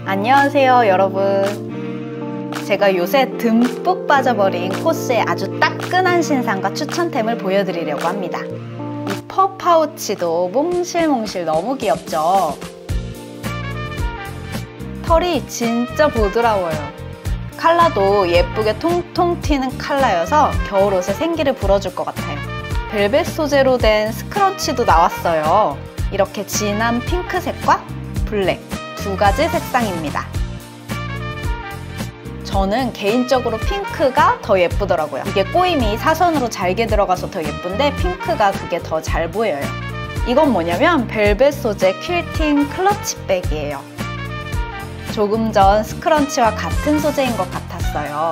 안녕하세요 여러분. 제가 요새 듬뿍 빠져버린 코스의 아주 따끈한 신상과 추천템을 보여드리려고 합니다. 이 퍼 파우치도 몽실몽실 너무 귀엽죠? 털이 진짜 부드러워요. 컬러도 예쁘게 통통 튀는 컬러여서 겨울옷에 생기를 불어줄 것 같아요. 벨벳 소재로 된 스크런치도 나왔어요. 이렇게 진한 핑크색과 블랙 두 가지 색상입니다. 저는 개인적으로 핑크가 더 예쁘더라고요. 이게 꼬임이 사선으로 잘게 들어가서 더 예쁜데 핑크가 그게 더 잘 보여요. 이건 뭐냐면 벨벳 소재 퀼팅 클러치백이에요. 조금 전 스크런치와 같은 소재인 것 같았어요.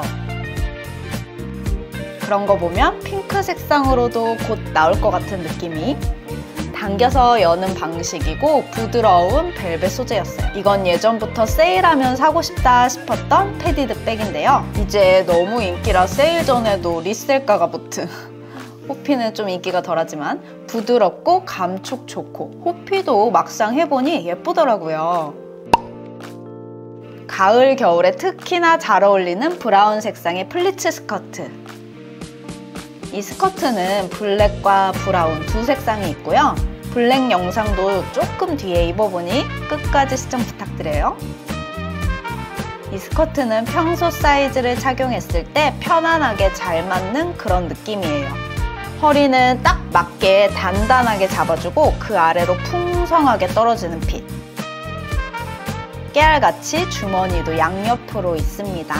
그런 거 보면 핑크 색상으로도 곧 나올 것 같은 느낌이. 당겨서 여는 방식이고 부드러운 벨벳 소재였어요. 이건 예전부터 세일하면 사고 싶다 싶었던 패디드 백인데요. 이제 너무 인기라 세일 전에도 리셀가가 붙은 호피는 좀 인기가 덜하지만 부드럽고 감촉 좋고 호피도 막상 해보니 예쁘더라고요. 가을 겨울에 특히나 잘 어울리는 브라운 색상의 플리츠 스커트. 이 스커트는 블랙과 브라운 두 색상이 있고요. 블랙 영상도 조금 뒤에 입어보니 끝까지 시청 부탁드려요. 이 스커트는 평소 사이즈를 착용했을 때 편안하게 잘 맞는 그런 느낌이에요. 허리는 딱 맞게 단단하게 잡아주고 그 아래로 풍성하게 떨어지는 핏. 깨알같이 주머니도 양옆으로 있습니다.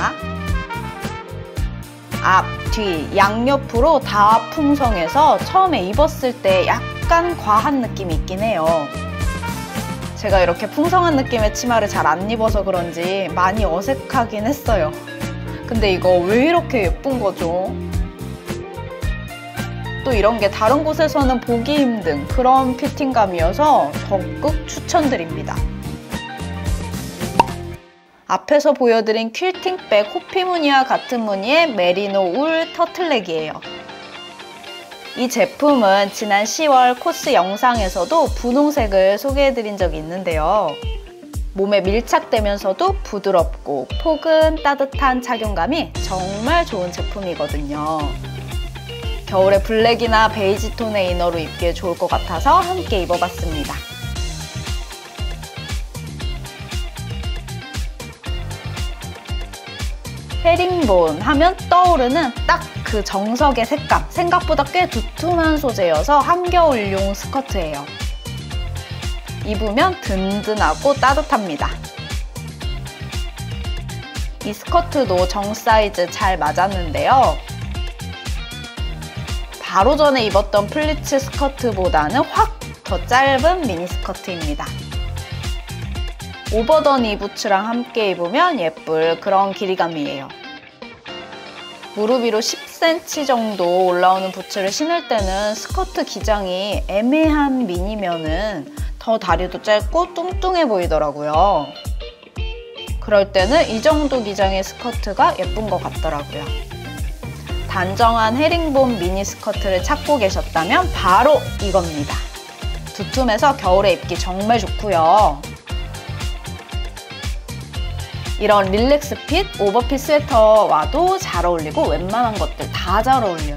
앞, 뒤, 양옆으로 다 풍성해서 처음에 입었을 때 약간 과한 느낌이 있긴 해요. 제가 이렇게 풍성한 느낌의 치마를 잘 안 입어서 그런지 많이 어색하긴 했어요. 근데 이거 왜 이렇게 예쁜 거죠? 또 이런 게 다른 곳에서는 보기 힘든 그런 피팅감이어서 적극 추천드립니다. 앞에서 보여드린 퀼팅백 호피 무늬와 같은 무늬의 메리노 울 터틀넥이에요. 이 제품은 지난 10월 코스 영상에서도 분홍색을 소개해드린 적이 있는데요. 몸에 밀착되면서도 부드럽고 폭은 따뜻한 착용감이 정말 좋은 제품이거든요. 겨울에 블랙이나 베이지 톤의 이너로 입기에 좋을 것 같아서 함께 입어봤습니다. 헤링본 하면 떠오르는 딱 그 정석의 색감. 생각보다 꽤 두툼한 소재여서 한겨울용 스커트예요. 입으면 든든하고 따뜻합니다. 이 스커트도 정 사이즈 잘 맞았는데요. 바로 전에 입었던 플리츠 스커트보다는 확 더 짧은 미니 스커트입니다. 오버더니 부츠랑 함께 입으면 예쁠 그런 길이감이에요. 무릎 위로 10cm 정도 올라오는 부츠를 신을 때는 스커트 기장이 애매한 미니면은 더 다리도 짧고 뚱뚱해 보이더라고요. 그럴 때는 이 정도 기장의 스커트가 예쁜 것 같더라고요. 단정한 헤링본 미니 스커트를 찾고 계셨다면 바로 이겁니다. 두툼해서 겨울에 입기 정말 좋고요. 이런 릴렉스 핏, 오버핏 스웨터와도 잘 어울리고 웬만한 것들 다 잘 어울려요.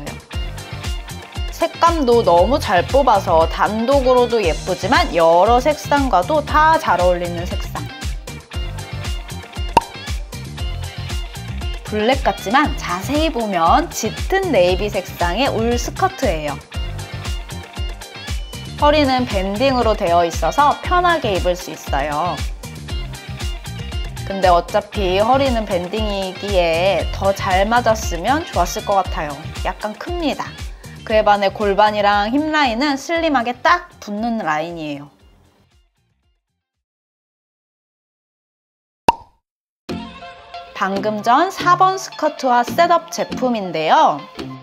색감도 너무 잘 뽑아서 단독으로도 예쁘지만 여러 색상과도 다 잘 어울리는 색상. 블랙 같지만 자세히 보면 짙은 네이비 색상의 울 스커트예요. 허리는 밴딩으로 되어 있어서 편하게 입을 수 있어요. 근데 어차피 허리는 밴딩이기에 더 잘 맞았으면 좋았을 것 같아요. 약간 큽니다. 그에 반해 골반이랑 힙 라인은 슬림하게 딱 붙는 라인이에요. 방금 전 4번 스커트와 셋업 제품인데요.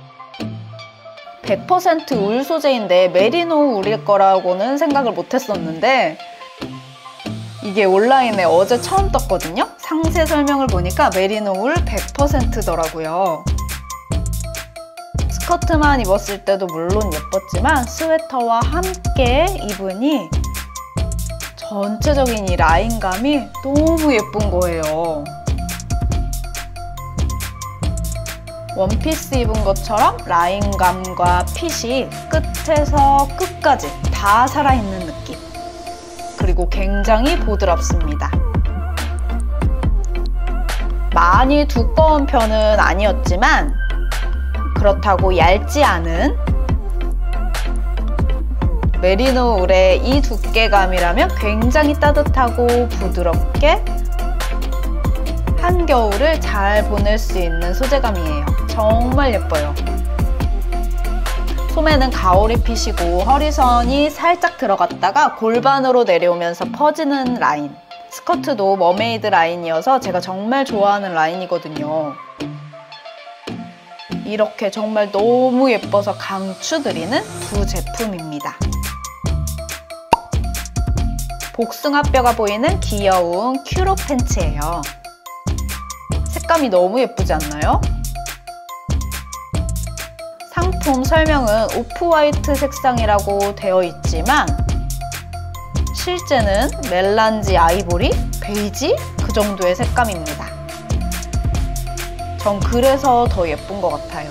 100% 울 소재인데 메리노 울일 거라고는 생각을 못했었는데 이게 온라인에 어제 처음 떴거든요? 상세 설명을 보니까 메리노 울 100%더라고요. 스커트만 입었을 때도 물론 예뻤지만 스웨터와 함께 입으니 전체적인 이 라인감이 너무 예쁜 거예요. 원피스 입은 것처럼 라인감과 핏이 끝에서 끝까지 다 살아있는 느낌. 그리고 굉장히 부드럽습니다. 많이 두꺼운 편은 아니었지만 그렇다고 얇지 않은 메리노 울의 이 두께감이라면 굉장히 따뜻하고 부드럽게 한겨울을 잘 보낼 수 있는 소재감이에요. 정말 예뻐요. 소매는 가오리 핏이고 허리선이 살짝 들어갔다가 골반으로 내려오면서 퍼지는 라인. 스커트도 머메이드 라인이어서 제가 정말 좋아하는 라인이거든요. 이렇게 정말 너무 예뻐서 강추드리는 두 제품입니다. 복숭아뼈가 보이는 귀여운 큐로 팬츠예요. 색감이 너무 예쁘지 않나요? 상품 설명은 오프화이트 색상이라고 되어 있지만 실제는 멜란지 아이보리, 베이지 그 정도의 색감입니다. 전 그래서 더 예쁜 것 같아요.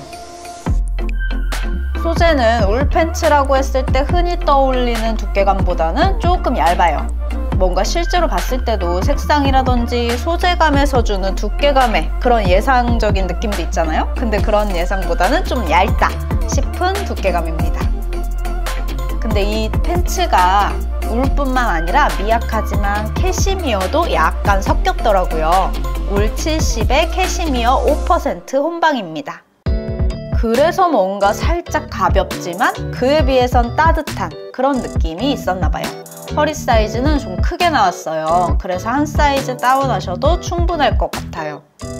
소재는 울 팬츠라고 했을 때 흔히 떠올리는 두께감보다는 조금 얇아요. 뭔가 실제로 봤을 때도 색상이라든지 소재감에서 주는 두께감의 그런 예상적인 느낌도 있잖아요. 근데 그런 예상보다는 좀 얇다 싶은 두께감입니다. 근데 이 팬츠가 울뿐만 아니라 미약하지만 캐시미어도 약간 섞였더라고요. 울 70에 캐시미어 5% 혼방입니다. 그래서 뭔가 살짝 가볍지만 그에 비해선 따뜻한 그런 느낌이 있었나 봐요. 허리 사이즈는 좀 크게 나왔어요. 그래서 한 사이즈 다운하셔도 충분할 것 같아요.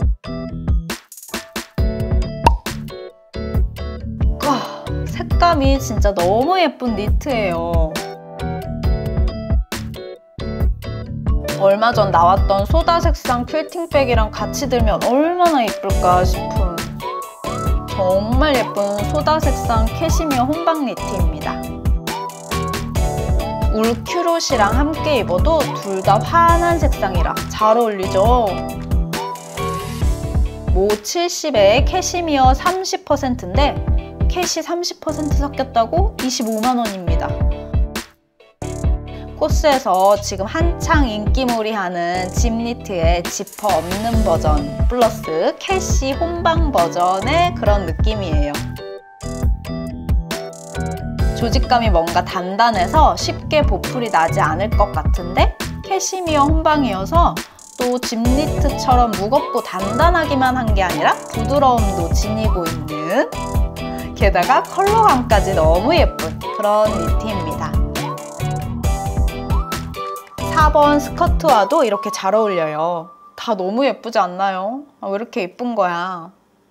색감이 진짜 너무 예쁜 니트예요. 얼마 전 나왔던 소다 색상 퀼팅백이랑 같이 들면 얼마나 예쁠까 싶은 정말 예쁜 소다 색상 캐시미어 혼방 니트입니다. 울 큐롯이랑 함께 입어도 둘 다 환한 색상이라 잘 어울리죠? 모 70에 캐시미어 30%인데 캐시 30% 섞였다고 25만 원입니다. 코스에서 지금 한창 인기몰이하는 집 니트의 지퍼 없는 버전 플러스 캐시 혼방 버전의 그런 느낌이에요. 조직감이 뭔가 단단해서 쉽게 보풀이 나지 않을 것 같은데 캐시미어 혼방이어서 또 집 니트처럼 무겁고 단단하기만 한 게 아니라 부드러움도 지니고 있는 게다가 컬러감까지 너무 예쁜 그런 니트입니다. 4번 스커트와도 이렇게 잘 어울려요. 다 너무 예쁘지 않나요? 왜 이렇게 예쁜 거야?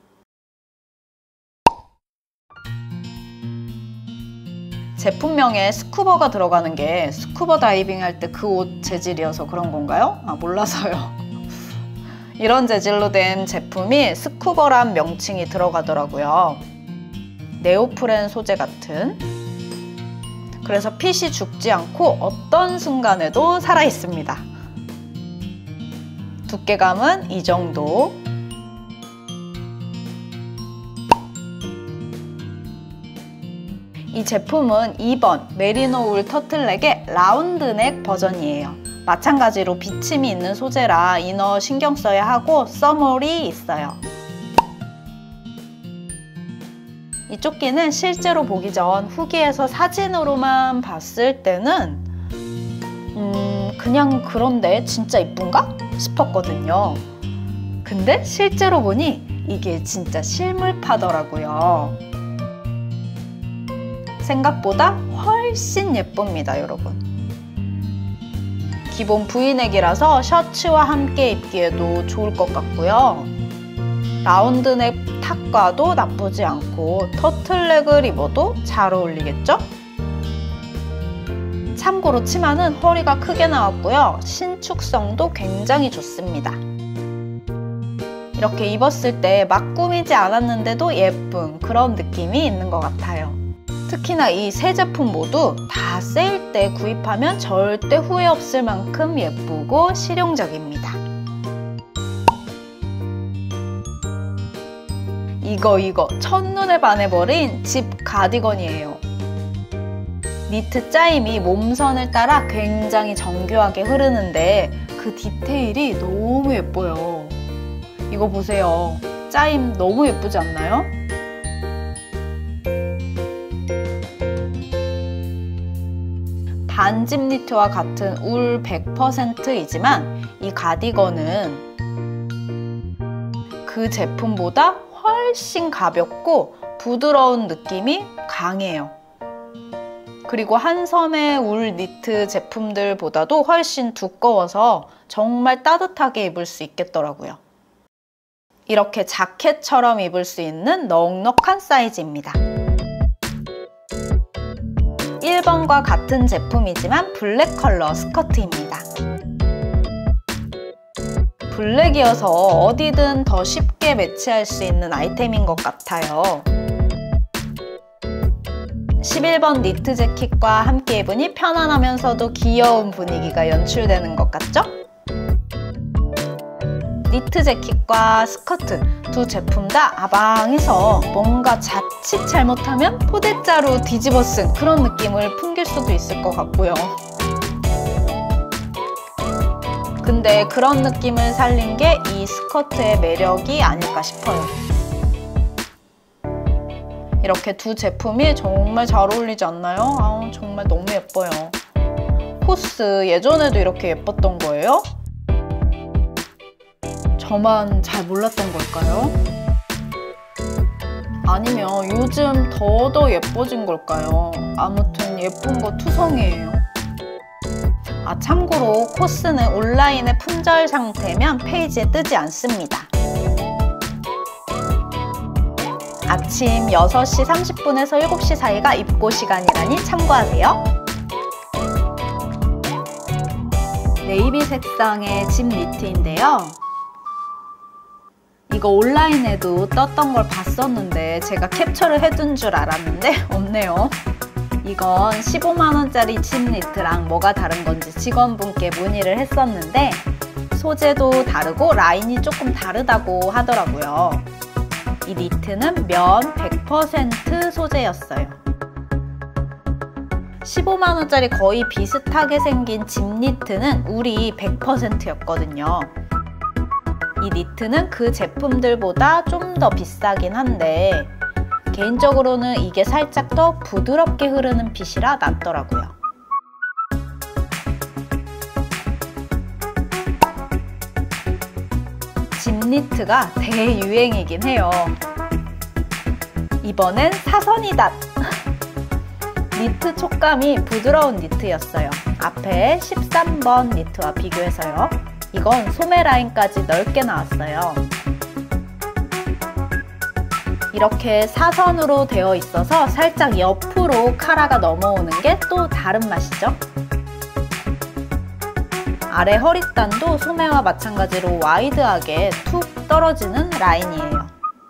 제품명에 스쿠버가 들어가는 게 스쿠버 다이빙 할 때 그 옷 재질이어서 그런 건가요? 몰라서요. 이런 재질로 된 제품이 스쿠버란 명칭이 들어가더라고요. 네오프렌 소재 같은. 그래서 핏이 죽지 않고 어떤 순간에도 살아있습니다. 두께감은 이 정도. 이 제품은 2번 메리노 울 터틀넥의 라운드넥 버전이에요. 마찬가지로 비침이 있는 소재라 이너 신경 써야 하고 써몰이 있어요. 이 조끼는 실제로 보기 전 후기에서 사진으로만 봤을 때는 그냥 그런데 진짜 이쁜가? 싶었거든요. 근데 실제로 보니 이게 진짜 실물파더라고요. 생각보다 훨씬 예쁩니다, 여러분. 기본 V넥이라서 셔츠와 함께 입기에도 좋을 것 같고요. 라운드넥 탑과도 나쁘지 않고 터틀넥을 입어도 잘 어울리겠죠? 참고로 치마는 허리가 크게 나왔고요. 신축성도 굉장히 좋습니다. 이렇게 입었을 때 막 꾸미지 않았는데도 예쁜 그런 느낌이 있는 것 같아요. 특히나 이 세 제품 모두 다 세일 때 구입하면 절대 후회 없을 만큼 예쁘고 실용적입니다. 이거 첫눈에 반해버린 집 가디건이에요. 니트 짜임이 몸선을 따라 굉장히 정교하게 흐르는데 그 디테일이 너무 예뻐요. 이거 보세요. 짜임 너무 예쁘지 않나요? 반집 니트와 같은 울 100%이지만 이 가디건은 그 제품보다 훨씬 가볍고 부드러운 느낌이 강해요. 그리고 한섬의 울 니트 제품들보다도 훨씬 두꺼워서 정말 따뜻하게 입을 수 있겠더라고요. 이렇게 자켓처럼 입을 수 있는 넉넉한 사이즈입니다. 1번과 같은 제품이지만 블랙 컬러 스커트입니다. 블랙이어서 어디든 더 쉽게 매치할 수 있는 아이템인 것 같아요. 11번 니트 재킷과 함께 입으니 편안하면서도 귀여운 분위기가 연출되는 것 같죠? 니트 재킷과 스커트 두 제품 다 아방해서 뭔가 자칫 잘못하면 포대자루 뒤집어 쓴 그런 느낌을 풍길 수도 있을 것 같고요. 근데 그런 느낌을 살린 게 이 스커트의 매력이 아닐까 싶어요. 이렇게 두 제품이 정말 잘 어울리지 않나요? 아우, 정말 너무 예뻐요. 코스 예전에도 이렇게 예뻤던 거예요? 저만 잘 몰랐던 걸까요? 아니면 요즘 더더 예뻐진 걸까요? 아무튼 예쁜 거 투성이에요. 참고로 코스는 온라인에 품절 상태면 페이지에 뜨지 않습니다. 아침 6시 30분에서 7시 사이가 입고 시간이라니 참고하세요. 네이비 색상의 집 니트인데요. 이거 온라인에도 떴던 걸 봤었는데 제가 캡처를 해둔 줄 알았는데 없네요. 이건 15만원짜리 집 니트랑 뭐가 다른 건지 직원분께 문의를 했었는데 소재도 다르고 라인이 조금 다르다고 하더라고요. 이 니트는 면 100% 소재였어요. 15만원짜리 거의 비슷하게 생긴 집 니트는 울이 100%였거든요. 이 니트는 그 제품들보다 좀 더 비싸긴 한데 개인적으로는 이게 살짝 더 부드럽게 흐르는 핏이라 낫더라고요. 집 니트가 대유행이긴 해요. 이번엔 사선이다! 니트 촉감이 부드러운 니트였어요. 앞에 13번 니트와 비교해서요. 이건 소매 라인까지 넓게 나왔어요. 이렇게 사선으로 되어 있어서 살짝 옆으로 카라가 넘어오는 게 또 다른 맛이죠. 아래 허리단도 소매와 마찬가지로 와이드하게 툭 떨어지는 라인이에요.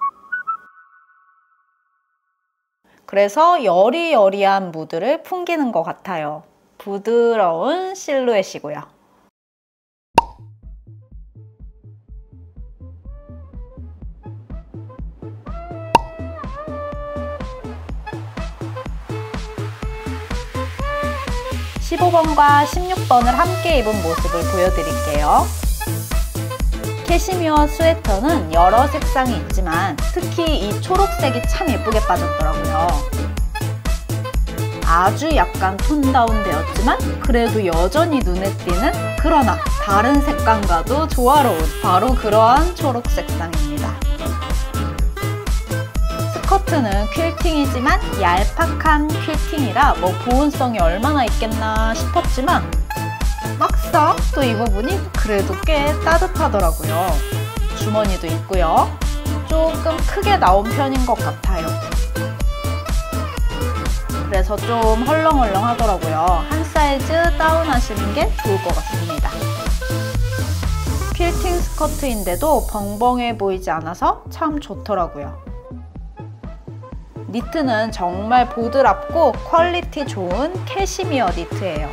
그래서 여리여리한 무드를 풍기는 것 같아요. 부드러운 실루엣이고요. (15번과 16번을) 함께 입은 모습을 보여드릴게요. 캐시미어 스웨터는 여러 색상이 있지만 특히 이 초록색이 참 예쁘게 빠졌더라고요. 아주 약간 톤다운 되었지만 그래도 여전히 눈에 띄는, 그러나 다른 색감과도 조화로운 바로 그러한 초록 색상입니다. 스커트는 퀼팅이지만 얄팍한 퀼팅이라 뭐 보온성이 얼마나 있겠나 싶었지만 막상 또 입어보니 그래도 꽤 따뜻하더라고요. 주머니도 있고요. 조금 크게 나온 편인 것 같아요. 그래서 좀 헐렁헐렁 하더라고요. 한 사이즈 다운하시는 게 좋을 것 같습니다. 퀼팅 스커트인데도 벙벙해 보이지 않아서 참 좋더라고요. 니트는 정말 보드랍고 퀄리티 좋은 캐시미어 니트예요.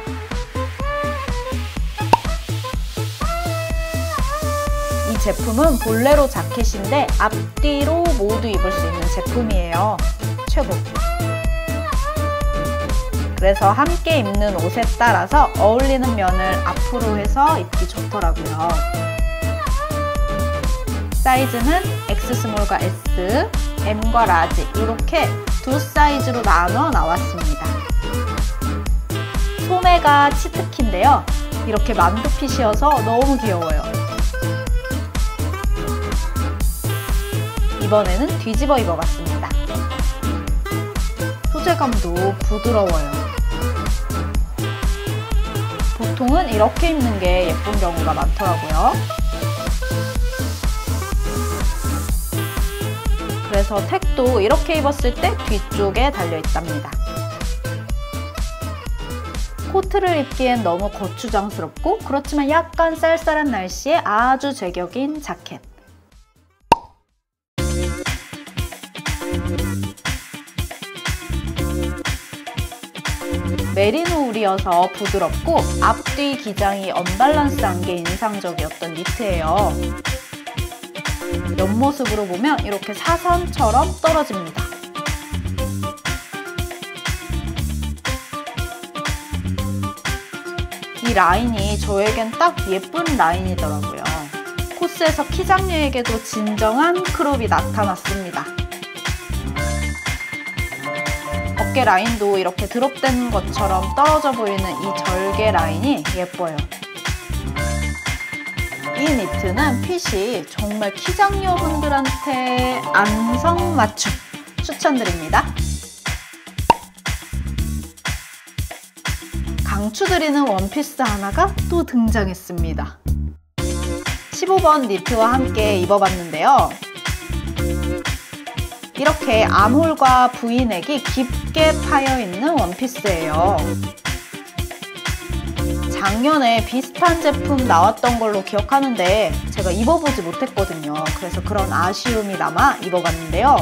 이 제품은 볼레로 자켓인데 앞뒤로 모두 입을 수 있는 제품이에요. 최고! 그래서 함께 입는 옷에 따라서 어울리는 면을 앞으로 해서 입기 좋더라고요. 사이즈는 X 스몰과 S, M과 라지 이렇게 두 사이즈로 나눠 나왔습니다. 소매가 치트키인데요. 이렇게 만두핏이어서 너무 귀여워요. 이번에는 뒤집어 입어봤습니다. 소재감도 부드러워요. 보통은 이렇게 입는 게 예쁜 경우가 많더라고요. 그래서 택도 이렇게 입었을 때 뒤쪽에 달려있답니다. 코트를 입기엔 너무 거추장스럽고 그렇지만 약간 쌀쌀한 날씨에 아주 제격인 자켓. 메리노 울이어서 부드럽고 앞뒤 기장이 언밸런스한 게 인상적이었던 니트예요. 옆모습으로 보면 이렇게 사선처럼 떨어집니다. 이 라인이 저에겐 딱 예쁜 라인이더라고요. 코스에서 키장녀에게도 진정한 크롭이 나타났습니다. 어깨 라인도 이렇게 드롭된 것처럼 떨어져 보이는 이 절개 라인이 예뻐요. 이 니트는 핏이 정말 키장녀분들한테 안성맞춤 추천드립니다. 강추드리는 원피스 하나가 또 등장했습니다. 15번 니트와 함께 입어봤는데요. 이렇게 암홀과 V넥이 깊게 파여있는 원피스예요. 작년에 비슷한 제품 나왔던 걸로 기억하는데 제가 입어보지 못했거든요. 그래서 그런 아쉬움이 남아 입어봤는데요.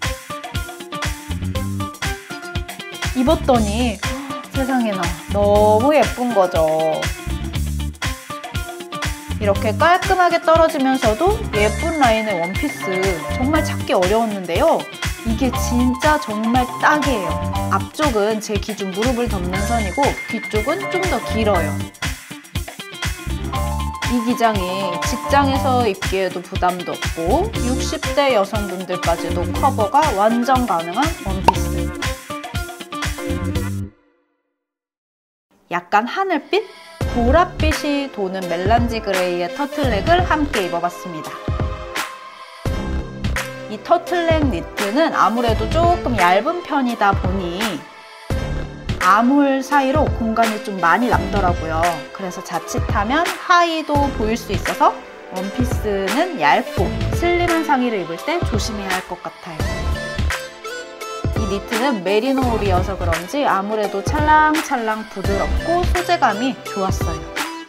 입었더니 세상에나 너무 예쁜 거죠. 이렇게 깔끔하게 떨어지면서도 예쁜 라인의 원피스 정말 찾기 어려웠는데요. 이게 진짜 정말 딱이에요. 앞쪽은 제 기준 무릎을 덮는 선이고 뒤쪽은 좀 더 길어요. 이 기장이 직장에서 입기에도 부담도 없고 60대 여성분들까지도 커버가 완전 가능한 원피스. 약간 하늘빛? 보랏빛이 도는 멜란지 그레이의 터틀넥을 함께 입어봤습니다. 이 터틀넥 니트는 아무래도 조금 얇은 편이다 보니 암홀 사이로 공간이 좀 많이 남더라고요. 그래서 자칫하면 하의도 보일 수 있어서 원피스는 얇고 슬림한 상의를 입을 때 조심해야 할 것 같아요. 이 니트는 메리노 울이어서 그런지 아무래도 찰랑찰랑 부드럽고 소재감이 좋았어요.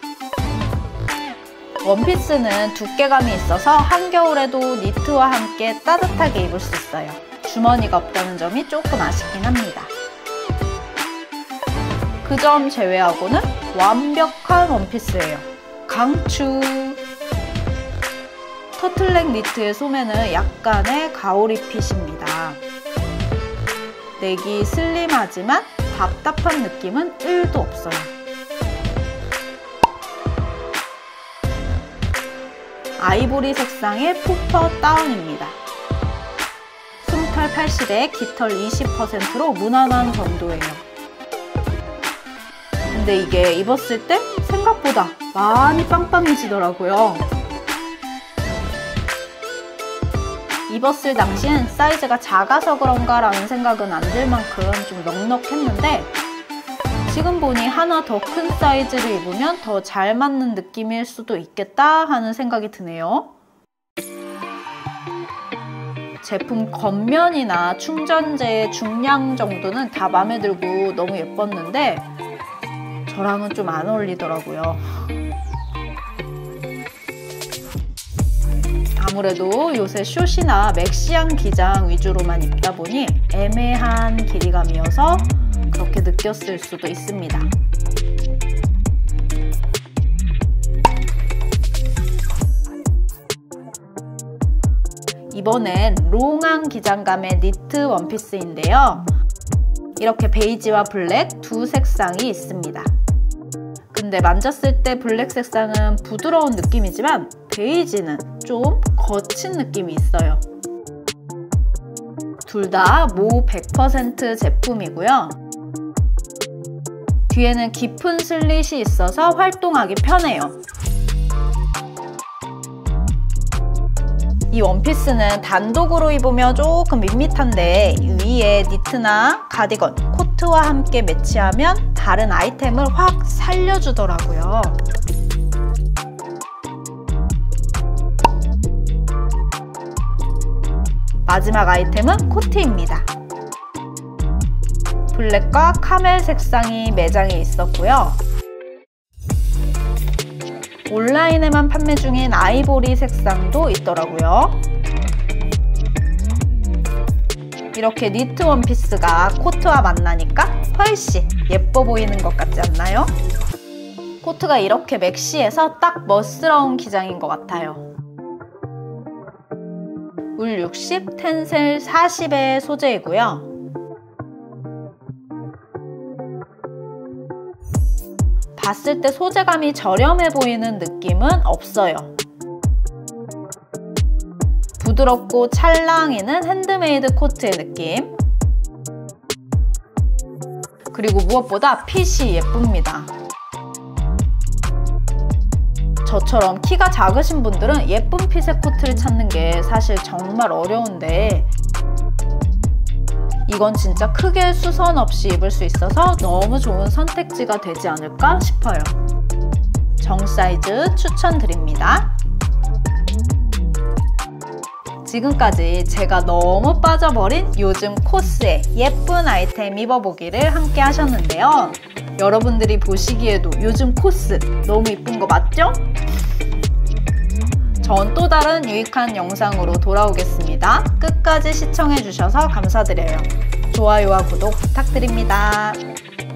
원피스는 두께감이 있어서 한겨울에도 니트와 함께 따뜻하게 입을 수 있어요. 주머니가 없다는 점이 조금 아쉽긴 합니다. 그 점 제외하고는 완벽한 원피스예요. 강추! 터틀넥 니트의 소매는 약간의 가오리 핏입니다. 넥이 슬림하지만 답답한 느낌은 1도 없어요. 아이보리 색상의 푸퍼 다운입니다. 숨털 80에 깃털 20%로 무난한 정도예요. 근데 이게 입었을 때 생각보다 많이 빵빵해지더라고요. 입었을 당시엔 사이즈가 작아서 그런가 라는 생각은 안 들 만큼 좀 넉넉했는데 지금 보니 하나 더 큰 사이즈를 입으면 더 잘 맞는 느낌일 수도 있겠다 하는 생각이 드네요. 제품 겉면이나 충전재의 중량 정도는 다 마음에 들고 너무 예뻤는데 저랑은 좀 안 어울리더라고요. 아무래도 요새 숏이나 맥시한 기장 위주로만 입다 보니 애매한 길이감이어서 그렇게 느꼈을 수도 있습니다. 이번엔 롱한 기장감의 니트 원피스인데요. 이렇게 베이지와 블랙 두 색상이 있습니다. 근데 만졌을 때 블랙 색상은 부드러운 느낌이지만 베이지는 좀 거친 느낌이 있어요. 둘 다 모 100% 제품이고요. 뒤에는 깊은 슬릿이 있어서 활동하기 편해요. 이 원피스는 단독으로 입으면 조금 밋밋한데 위에 니트나 가디건, 코트와 함께 매치하면 다른 아이템을 확 살려주더라고요. 마지막 아이템은 코트입니다. 블랙과 카멜 색상이 매장에 있었고요. 온라인에만 판매 중인 아이보리 색상도 있더라고요. 이렇게 니트 원피스가 코트와 만나니까 훨씬 예뻐 보이는 것 같지 않나요? 코트가 이렇게 맥시해서 딱 멋스러운 기장인 것 같아요. 울 60, 텐셀 40의 소재이고요. 봤을 때 소재감이 저렴해 보이는 느낌은 없어요. 부드럽고 찰랑이는 핸드메이드 코트의 느낌. 그리고 무엇보다 핏이 예쁩니다. 저처럼 키가 작으신 분들은 예쁜 핏의 코트를 찾는 게 사실 정말 어려운데 이건 진짜 크게 수선 없이 입을 수 있어서 너무 좋은 선택지가 되지 않을까 싶어요. 정 사이즈 추천드립니다. 지금까지 제가 너무 빠져버린 요즘 코스에 예쁜 아이템 입어보기를 함께 하셨는데요. 여러분들이 보시기에도 요즘 코스 너무 이쁜 거 맞죠? 전 또 다른 유익한 영상으로 돌아오겠습니다. 끝까지 시청해주셔서 감사드려요. 좋아요와 구독 부탁드립니다.